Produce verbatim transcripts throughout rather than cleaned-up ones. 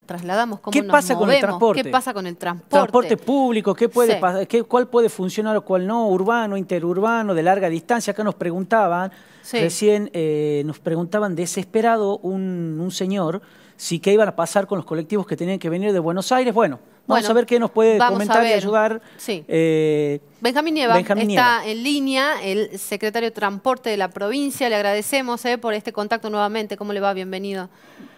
trasladamos, cómo ¿Qué nos pasa movemos, con el transporte? qué pasa con el transporte. Transporte público, ¿qué puede Sí. pasar? ¿Qué, ¿Cuál puede funcionar o cuál no? Urbano, interurbano, de larga distancia. Acá nos preguntaban, Sí. recién eh, nos preguntaban desesperado un, un señor si qué iban a pasar con los colectivos que tenían que venir de Buenos Aires. Bueno, vamos Bueno, a ver qué nos puede vamos comentar a ver. y ayudar. Sí. Eh, Benjamín Nieva Benjamín está Nieva. en línea, el secretario de Transporte de la provincia. Le agradecemos eh, por este contacto nuevamente. ¿Cómo le va? Bienvenido.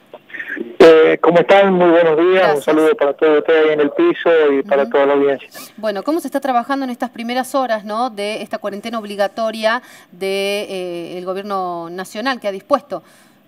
Eh, ¿Cómo están? Muy buenos días. Gracias. Un saludo para todos ustedes ahí en el piso y para Uh-huh. toda la audiencia. Bueno, ¿cómo se está trabajando en estas primeras horas, ¿no?, de esta cuarentena obligatoria del de, eh, gobierno nacional que ha dispuesto?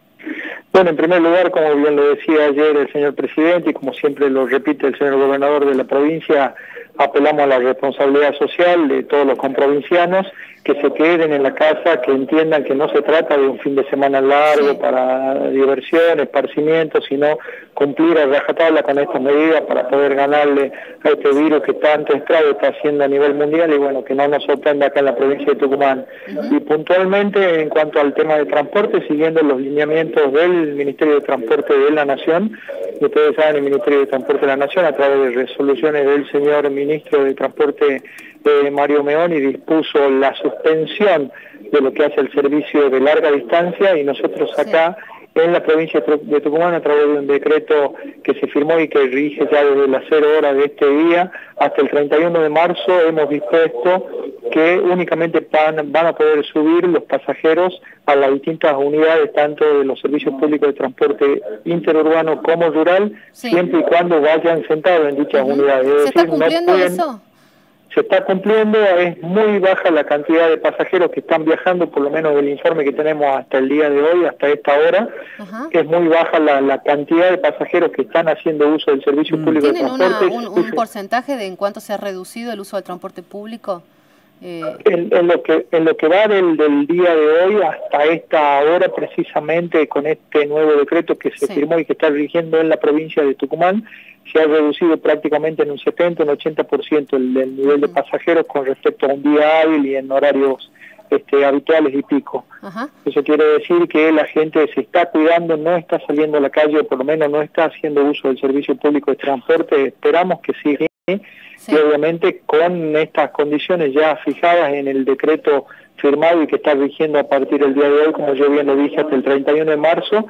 Bueno, en primer lugar, como bien lo decía ayer el señor presidente y como siempre lo repite el señor gobernador de la provincia, apelamos a la responsabilidad social de todos los comprovincianos, que se queden en la casa, que entiendan que no se trata de un fin de semana largo sí. para diversión, esparcimiento, sino cumplir a rajatabla con estas medidas para poder ganarle a este virus que tanto estrago está haciendo a nivel mundial y bueno, que no nos sorprenda acá en la provincia de Tucumán. Uh-huh. Y puntualmente en cuanto al tema de transporte, siguiendo los lineamientos del Ministerio de Transporte de la Nación, ustedes saben, el Ministerio de Transporte de la Nación a través de resoluciones del señor Ministro de Transporte eh, Mario Meoni dispuso la suspensión de lo que hace el servicio de larga distancia y nosotros acá sí. en la provincia de Tucumán a través de un decreto que se firmó y que rige ya desde las cero horas de este día hasta el treinta y uno de marzo hemos dispuesto que únicamente van, van a poder subir los pasajeros a las distintas unidades tanto de los servicios públicos de transporte interurbano como rural sí. siempre y cuando vayan sentados en dichas uh-huh. unidades. Es ¿Se decir, está cumpliendo no pueden, eso? Se está cumpliendo, es muy baja la cantidad de pasajeros que están viajando, por lo menos del informe que tenemos hasta el día de hoy, hasta esta hora, uh-huh. es muy baja la, la cantidad de pasajeros que están haciendo uso del servicio mm. público de transporte. ¿Tienen un, un porcentaje de en cuánto se ha reducido el uso del transporte público? Eh... En, en, lo que, en lo que va del, del día de hoy hasta esta hora, precisamente con este nuevo decreto que se sí. firmó y que está rigiendo en la provincia de Tucumán, se ha reducido prácticamente en un setenta, un ochenta por ciento el, el nivel de pasajeros con respecto a un día hábil y en horarios este, habituales y pico. Ajá. Eso quiere decir que la gente se está cuidando, no está saliendo a la calle, o por lo menos no está haciendo uso del servicio público de transporte. Esperamos que siga. Sí. Y obviamente con estas condiciones ya fijadas en el decreto firmado y que está rigiendo a partir del día de hoy, como yo bien lo dije, hasta el treinta y uno de marzo,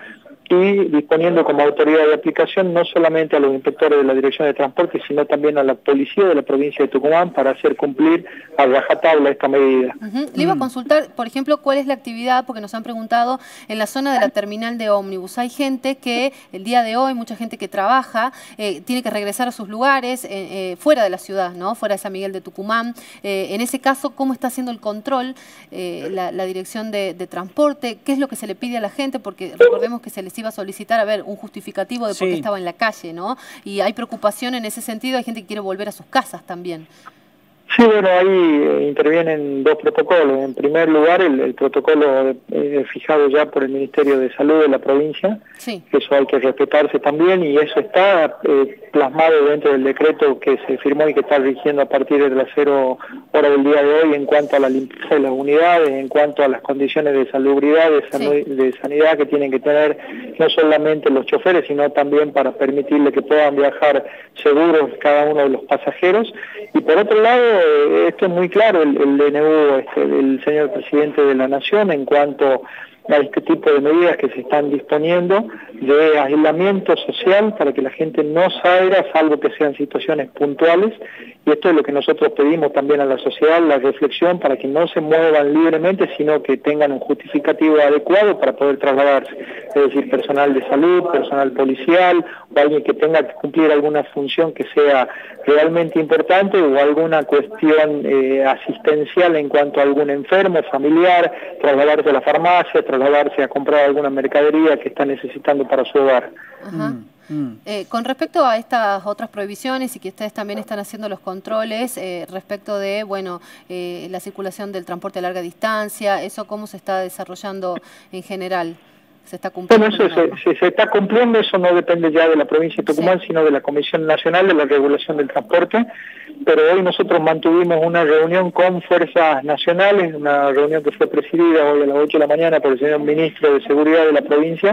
y disponiendo como autoridad de aplicación no solamente a los inspectores de la Dirección de Transporte, sino también a la policía de la provincia de Tucumán para hacer cumplir a rajatabla esta medida. Uh-huh. Le iba a consultar, por ejemplo, cuál es la actividad, porque nos han preguntado en la zona de la terminal de ómnibus. Hay gente que el día de hoy, mucha gente que trabaja, eh, tiene que regresar a sus lugares, eh, eh, fuera de la ciudad, ¿no? Fuera de San Miguel de Tucumán. Eh, en ese caso, ¿cómo está haciendo el control eh, la, la Dirección de, de Transporte? ¿Qué es lo que se le pide a la gente? Porque recordemos que se les iba a solicitar, a ver, un justificativo de por qué sí. estaba en la calle, ¿no? Y hay preocupación en ese sentido, hay gente que quiere volver a sus casas también. Sí, bueno, ahí eh, intervienen dos protocolos. En primer lugar, el, el protocolo eh, fijado ya por el Ministerio de Salud de la provincia, sí. que eso hay que respetarse también, y eso está eh, plasmado dentro del decreto que se firmó y que está rigiendo a partir de las cero horas del día de hoy en cuanto a la limpieza de las unidades, en cuanto a las condiciones de salubridad, de, san sí. de sanidad que tienen que tener no solamente los choferes, sino también para permitirle que puedan viajar seguros cada uno de los pasajeros. Y por otro lado, esto es muy claro, el, el D N U este, del señor presidente de la Nación en cuanto a este tipo de medidas que se están disponiendo de aislamiento social para que la gente no salga, salvo que sean situaciones puntuales, y esto es lo que nosotros pedimos también a la sociedad, la reflexión para que no se muevan libremente, sino que tengan un justificativo adecuado para poder trasladarse, es decir, personal de salud, personal policial, o alguien que tenga que cumplir alguna función que sea realmente importante, o alguna cuestión eh, asistencial en cuanto a algún enfermo, familiar, trasladarse a la farmacia, trasladarse a comprar alguna mercadería que está necesitando para su hogar. Ajá. Mm. Mm. Eh, con respecto a estas otras prohibiciones y que ustedes también están haciendo los controles eh, respecto de, bueno, eh, la circulación del transporte a larga distancia, ¿eso cómo se está desarrollando en general? ¿Se está cumpliendo? Bueno, eso se, se, se está cumpliendo, eso no depende ya de la provincia de Tucumán, sí. sino de la Comisión Nacional de la Regulación del Transporte, pero hoy nosotros mantuvimos una reunión con fuerzas nacionales, una reunión que fue presidida hoy a las ocho de la mañana por el señor Ministro de Seguridad de la provincia,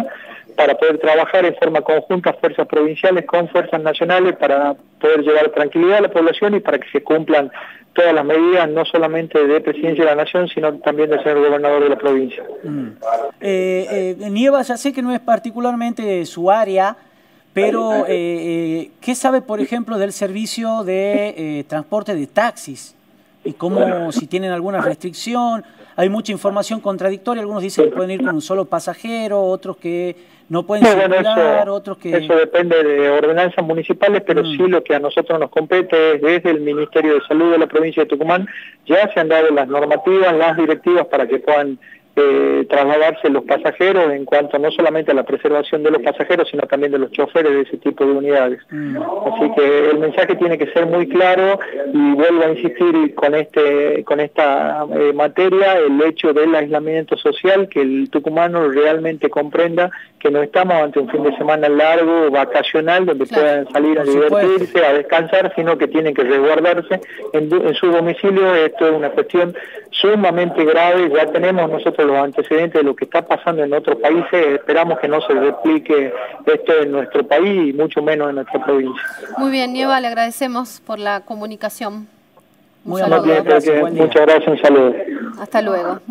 para poder trabajar en forma conjunta fuerzas provinciales con fuerzas nacionales para poder llevar tranquilidad a la población y para que se cumplan todas las medidas, no solamente de Presidencia de la Nación, sino también del señor gobernador de la provincia. Mm. Eh, eh, Nieva, ya sé que no es particularmente su área, pero eh, eh, ¿qué sabe, por ejemplo, del servicio de eh, transporte de taxis? Y cómo, si tienen alguna restricción. Hay mucha información contradictoria, algunos dicen que pueden ir con un solo pasajero, otros que no pueden no, circular, bueno, eso, otros que... Eso depende de ordenanzas municipales, pero mm. sí lo que a nosotros nos compete es desde el Ministerio de Salud de la provincia de Tucumán, ya se han dado las normativas, las directivas para que puedan eh, trasladarse los pasajeros en cuanto no solamente a la preservación de los pasajeros, sino también de los choferes de ese tipo de unidades. Mm. Así que el mensaje tiene que ser muy claro y vuelvo a insistir con este con esta eh, materia, el hecho del aislamiento social, que el tucumano realmente comprenda que no estamos ante un fin de semana largo, vacacional, donde claro, puedan salir a divertirse, supuesto. a descansar, sino que tienen que resguardarse en, en su domicilio. Esto es una cuestión sumamente grave, ya tenemos nosotros los antecedentes de lo que está pasando en otros países, esperamos que no se replique esto en nuestro país y mucho menos en nuestra provincia. Muy bien, Nieva, le agradecemos por la comunicación. Muy amable, gracias, muchas gracias, un saludo. Hasta luego.